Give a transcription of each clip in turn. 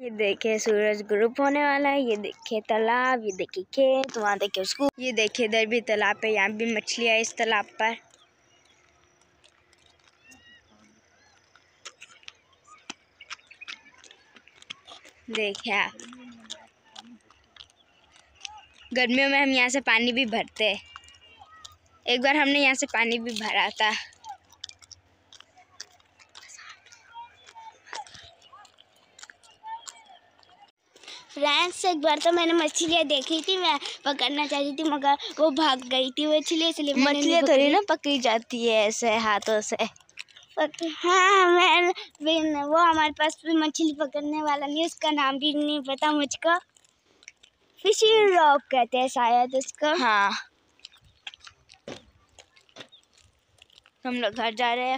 ये देखिए सूरज ग्रुप होने वाला है। ये देखिए तालाब, ये देखिए खेत, वहाँ देखिए स्कूल, ये देखिए इधर भी तालाब है, यहाँ भी मछलियाँ इस तालाब पर। देखिए आप, गर्मियों में हम यहाँ से पानी भी भरते हैं। एक बार हमने यहाँ से पानी भी भरा था। फ्रेंड्स, एक बार तो मैंने मछलियाँ देखी थी, मैं पकड़ना चाहती थी मगर वो भाग गई थी मछली, इसलिए मछलियाँ थोड़ी ना पकड़ी जाती है ऐसे हाथों से। हाँ, वो हमारे पास भी मछली पकड़ने वाला नहीं, उसका नाम भी नहीं पता मुझको। फिशिंग रॉड कहते हैं शायद उसको। हाँ, हम लोग घर जा रहे हैं।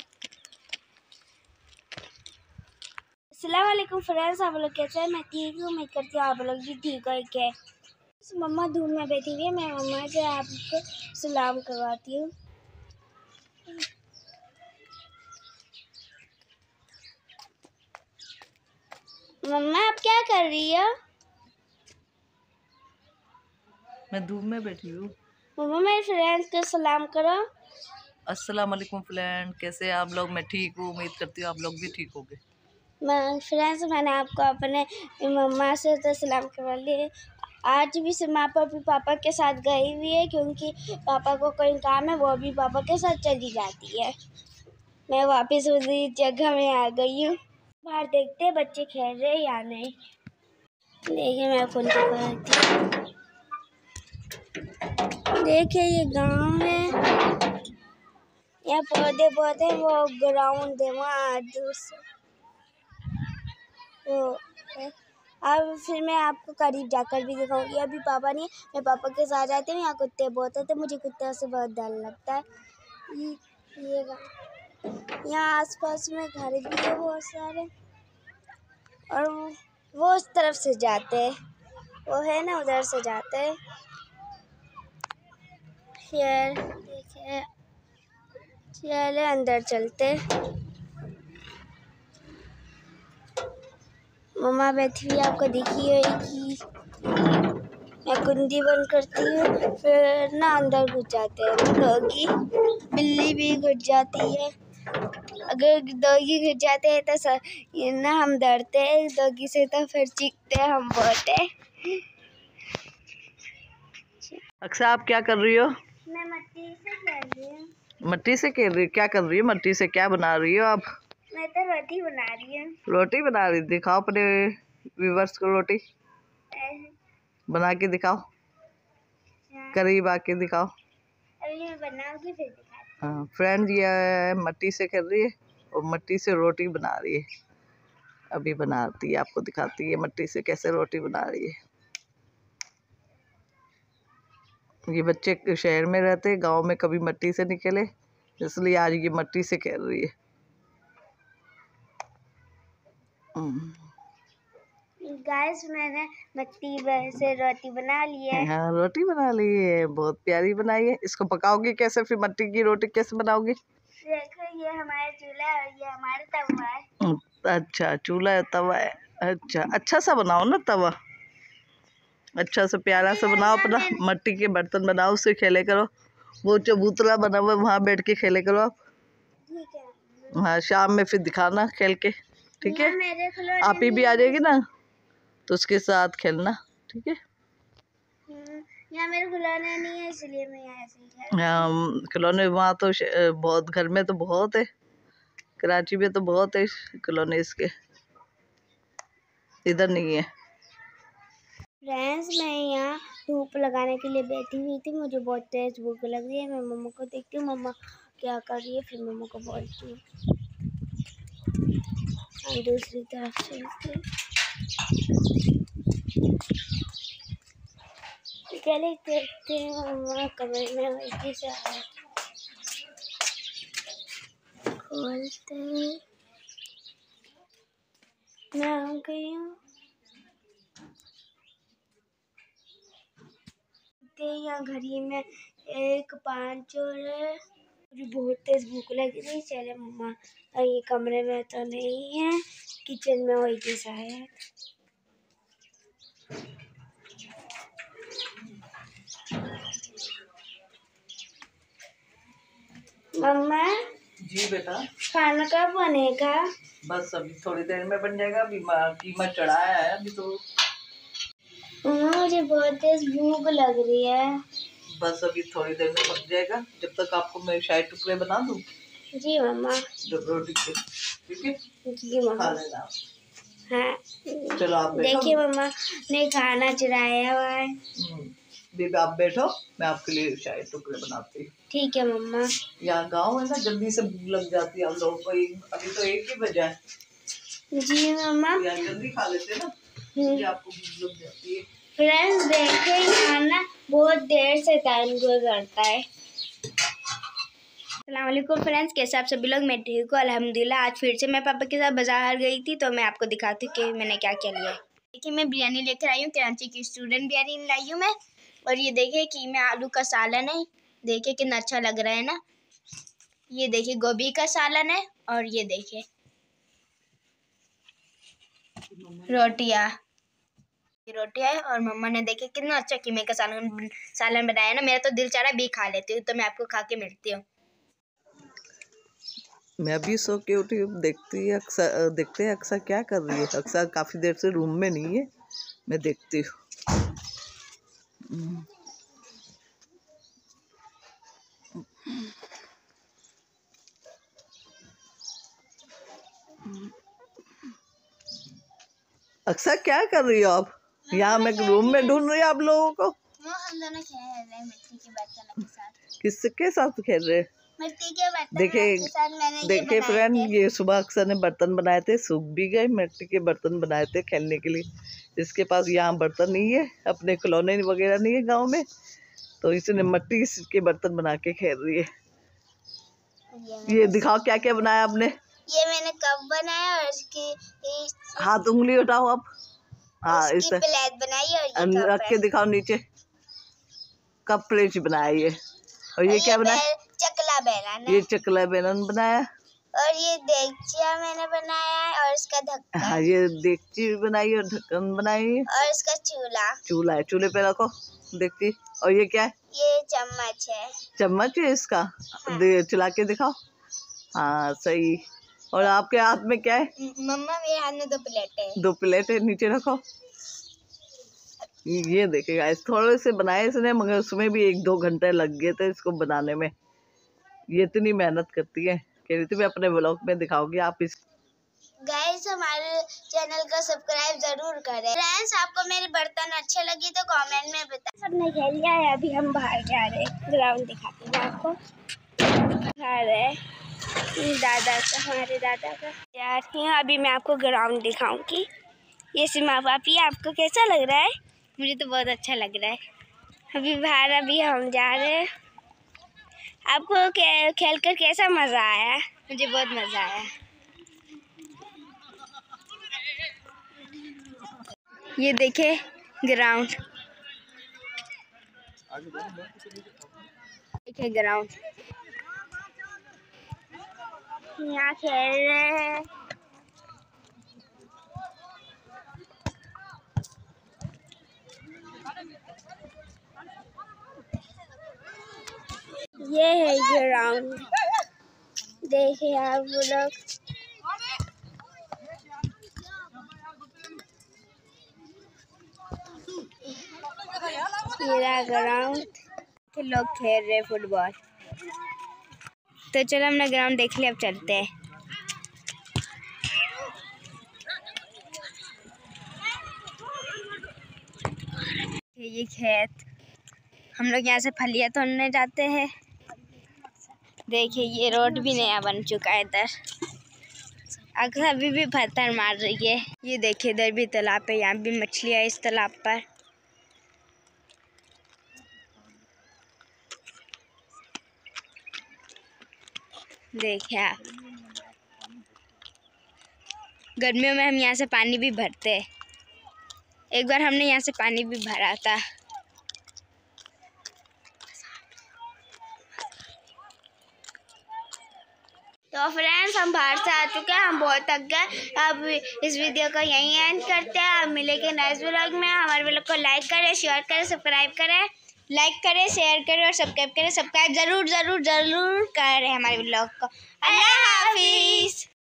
अस्सलाम वालेकुम फ्रेंड्स, आप लोग कैसे हैं? मैं ठीक हूँ, मैं करती हूँ आप लोग भी ठीक है क्या? मम्मा धूप में बैठी हुई है, मैं मम्मा से आपको सलाम करवाती हूँ। मम्मा आप क्या कर रही हो? मैं धूप में बैठी हूँ। मम्मा मेरे फ्रेंड्स को सलाम करो। अस्सलाम वालेकुम फ्रेंड, कैसे आप लोग? मैं ठीक हूँ, उम्मीद करती हूँ आप लोग भी ठीक होंगे। मैंने आपको अपने मम्मा से तो सलाम करवा लिए। आज भी सिमा पापी पापा के साथ गई हुई है, क्योंकि पापा को कोई काम है, वो भी पापा के साथ चली जाती है। मैं वापस उसी जगह में आ गई हूँ। बाहर देखते हैं बच्चे खेल रहे या नहीं। देखिए मैं फोन दिखाती हूँ। देखिए ये गांव है, यहाँ पौधे बहुत है, वो ग्राउंड है वहाँ दूर से वो है। अब फिर मैं आपको करीब जाकर भी दिखाऊंगी। अभी पापा नहीं, मैं पापा के साथ जाती हूँ। यहाँ कुत्ते बहुत होते, मुझे कुत्तों से बहुत डर लगता है। ये यहाँ आसपास में घर भी है बहुत सारे, और वो उस तरफ से जाते हैं, वो है ना उधर से जाते हैं। फिर देखिए चले अंदर चलते। मम्मा बैठी हुई आपको दिखी होगी। मैं कुंडी बंद करती हूँ, फिर ना अंदर घुस जाते हैं डॉगी। बिल्ली भी घुस जाती है। अगर डॉगी घुस जाते हैं तो ये ना हम डरते हैं डॉगी से, तो फिर चीखते हैं हम बहुत है। अक्सा आप क्या कर रही हो? मैं मिट्टी से खेल रही हूँ। मिट्टी से खेल रही? क्या कर रही हो? मिट्टी से क्या बना रही हो आप? मैं तो रोटी बना रही हूँ। रोटी बना रही? दिखाओ अपने व्यूवर्स को रोटी बना के दिखाओ। करीब आके दिखाओ। अभी मैं बनाऊंगी फिर दिखाती हूँ। हाँ फ्रेंड, ये मिट्टी से खेल रही है और मिट्टी से रोटी बना रही है। अभी बनाती है, आपको दिखाती है मिट्टी से कैसे रोटी बना रही है। ये बच्चे शहर में रहते, गांव में कभी मिट्टी से नहीं खेले, इसलिए आज ये मिट्टी से खेल रही है। गाइस, मैंने मिट्टी से रोटी बना ली है। हाँ रोटी बना ली है, बहुत प्यारी बनाई है। इसको पकाओगी कैसे फिर? मिट्टी की रोटी कैसे बनाओगी? देखो ये हमारा चूल्हा है और ये हमारा तवा है। अच्छा, चूल्हा है, तवा है। अच्छा सा बनाओ ना तवा, अच्छा सा प्यारा सा बनाओ। अपना मिट्टी के बर्तन बनाओ, उससे खेले करो। वो चबूतरा बना हुआ है, वहाँ बैठ के खेले करो आप। ठीक है। हाँ शाम में फिर दिखाना खेल के, ठीक है? मेरे आप ही भी आ जाएगी ना, तो उसके साथ खेलना, ठीक है? यहाँ मेरे खिलौने नहीं है, इसलिए मैं यहाँ ऐसे ही खेल रही हाँ खिलौने वहाँ तो बहुत, घर में तो बहुत है, कराची में तो बहुत है खिलौने इसके, इधर नहीं है। फ्रेंड्स, मैं यहाँ धूप लगाने के लिए बैठी हुई थी, मुझे बहुत तेज भूख लग रही है। मैं मम्मा को देखती हूँ मम्मा क्या कर रही है, फिर मम्मा को बोलती हूँ। हम दूसरी तरफ चलते चले, देखते हैं मम्मा कमरे में वैसे से आए। खोलते हैं, मैं आ गई हूँ। यहाँ घड़ी में 1:05 हो रहा है। मुझे बहुत तेज भूख लगी थी। चले मम्मा, ये कमरे में तो नहीं है, किचन में होगी शायद। मम्मा जी बेटा। खाना कब बनेगा? बस अभी थोड़ी देर में बन जाएगा। अभी कीमा चढ़ाया है अभी तो। मम्मा मुझे बहुत तेज भूख लग रही है। बस अभी थोड़ी देर में पक जाएगा। जब तक आपको मैं शाही टुकड़े बना दूं। जी मम्मा। रोटी के, ठीक है? जी मम्मा। खा लेना। हाँ चलो आप बैठो। देखिए मम्मा ने खाना चढ़ाया हुआ है। दीदी आप बैठो, मैं आपके लिए शाही टुकड़े बनाती हूँ। ठीक है मम्मा। यहाँ गांव है ना, जल्दी से भूख लग जाती है हम लोगों को। अभी तो 1 ही बजा है। जी मम्मा। यहाँ जल्दी खा लेते ना, इसलिए आपको भूख लग जाती है। फ्रेंड्स देखें खाना बहुत देर से टाइम गुजरता है। अस्सलामुअलैकुम फ्रेंड्स, कैसे आप सभी लोग? मैं ठीक हूँ अल्हम्दुलिल्लाह। आज फिर से मैं पापा के साथ बाजार गई थी, तो मैं आपको दिखाती हूँ कि मैंने क्या क्या लिया है। देखिए मैं बिरयानी लेकर आई हूँ, कराची की स्टूडेंट बिरयानी लाई हूँ मैं। और ये देखिए कीमा आलू का सालन है। देखिए कितना अच्छा लग रहा है ना। ये देखिए गोभी का सालन है। और ये देखिए रोटियाँ, है। और मम्मा ने देखिए कितना अच्छा कीमे का सालन बनाया है ना। मेरा तो दिल चाह रहा है भी खा लेती हूँ, तो मैं आपको खा के मिलती हूँ। मैं भी सो के उठी, देखते हैं अक्सर क्या कर रही है। अक्सर काफ़ी देर से रूम में नहीं है, मैं देखती हूँ। अक्सर क्या कर रही हो आप? यहाँ मैं रूम में ढूंढ रही हूँ आप लोगों को। हम दोनों खेल रहे हैं मिट्टी के बर्तनों के साथ। किसके साथ खेल रहे? मिट्टी के बर्तनों के साथ। मैंने देखिए फ्रेंड, ये सुबह अक्सर ने बर्तन बनाए थे, सूख भी गए। मिट्टी के बर्तन बनाए थे खेलने के लिए। इसके पास यहाँ बर्तन नहीं है, अपने खिलौने वगैरह नहीं है गांव में, तो इसने मिट्टी के बर्तन बना के खेल रही है। ये दिखाओ क्या क्या बनाया आपने। ये मैंने कप बनाया और इसकी हाथ उंगली उठाओ आप। हाँ, इस प्लेट बनाई और ये रख के दिखाओ नीचे। कप प्लेट बनाया ये। और ये क्या बनाया? चकला बेलन। ये चकला बेलन बनाया। और ये देगचिया मैंने बनाया है और इसका ढक्कन। हाँ, ये देगची बनाई और ढक्कन बनाई है। और इसका चूल्हा है, चूल्हे पे रखो देगची। और ये क्या है? ये चम्मच है। चम्मच है इसका। हाँ। चला के दिखाओ। हाँ सही। और आपके हाथ में क्या है? मम्मा मेरे हाथ में 2 प्लेट है। 2 प्लेट है, नीचे रखो। ये देखिएगा, थोड़े से बनाए इसने, मगर उसमें भी 1-2 घंटे लग गए थे इसको बनाने में। ये इतनी मेहनत करती है। कह रही थी मैं अपने व्लॉग में दिखाऊंगी आप इस। गाइस हमारे चैनल को सब्सक्राइब जरूर करें। फ्रेंड्स आपको मेरे बर्तन अच्छे लगे तो कमेंट में बताएं। सबने खेल लिया है, अभी हम बाहर जा रहे हैं। ग्राउंड दिखाते हैं आपको। घर है दादा का, हमारे दादा का। जा रही हूँ, अभी मैं आपको ग्राउंड दिखाऊंगी। ये सीमा पापी, आपको कैसा लग रहा है? मुझे तो बहुत अच्छा लग रहा है। अभी बाहर अभी हम जा रहे हैं। आपको खेल कर कैसा मज़ा आया? मुझे बहुत मज़ा आया। ये देखे ग्राउंड, देखे ग्राउंड, यहाँ खेल रहे हैं। ये है ग्राउंड, देखिए आप लोग। मेरा ग्राउंड के लोग खेल रहे फुटबॉल। तो चलो हमने ग्राउंड देख लिया, अब चलते हैं। ये खेत, हम लोग यहाँ से फलिया तोड़ने जाते हैं। देखिए ये रोड भी नया बन चुका है इधर। अक्सर अभी भी पत्थर मार रही है। ये देखिए इधर भी तालाब है, यहाँ भी मछलियाँ है इस तालाब पर। देखिए आप, गर्मियों में हम यहाँ से पानी भी भरते हैं। एक बार हमने यहाँ से पानी भी भरा था। तो फ्रेंड्स हम बाहर से आ चुके हैं, हम बहुत थक गए। अब इस वीडियो को यहीं एंड करते हैं। अब मिलेंगे नेक्स्ट व्लॉग में। हमारे व्लॉग को लाइक करें, शेयर करें, सब्सक्राइब करें। लाइक करें, शेयर करें और सब्सक्राइब करें। सब्सक्राइब ज़रूर ज़रूर ज़रूर करें हमारे ब्लॉग को। अल्लाह हाफिज़।